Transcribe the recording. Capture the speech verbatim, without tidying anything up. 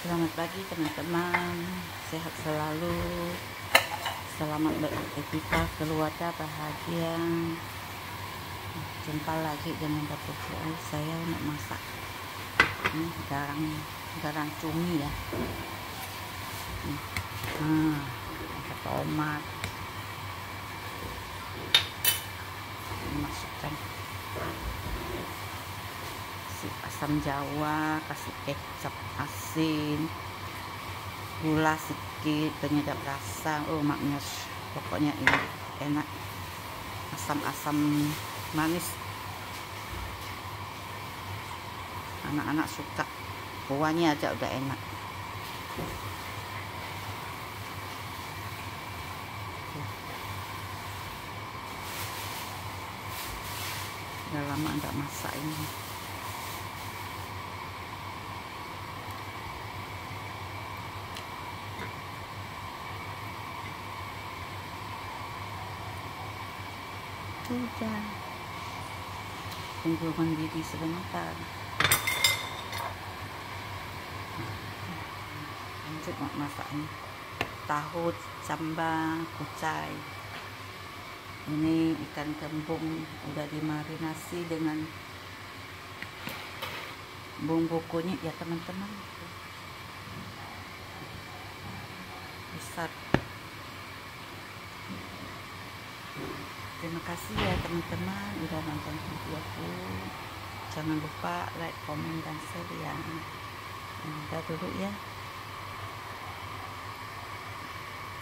Selamat pagi teman-teman, sehat selalu, selamat beraktivitas, keluarga bahagia. Jumpa lagi dengan dapur Fuad. Saya nak masak ini garang garang cumi ya. Nah, ada tomat, masukkan asam jawa, kasih kecap asin, gula sedikit penyedap rasa. Oh maknya pokoknya ini enak, asam-asam manis, anak-anak suka, kuahnya aja udah enak. Udah lama nggak masak ini. Sudah, tunggu mendidih sebentar. Lanjut masaknya. Tahu, camba, kucai. Ini ikan kembung udah dimarinasi dengan bumbu kunyit ya teman-teman. Besar. Terima kasih ya teman-teman udah nonton videoku. Jangan lupa like, komen, dan share ya. Udah dulu ya.